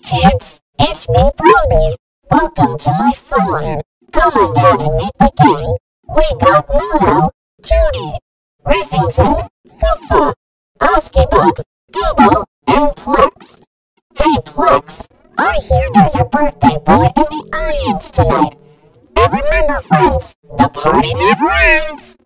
kids, it's me, Brobee. Welcome to my fun. Come on down and meet the gang. We got Muno, Judy, Riffington, Fufa, Oskibug, Google, and Plex. Hey Plex, I hear there's a birthday boy in the audience tonight. And remember friends, the party never ends.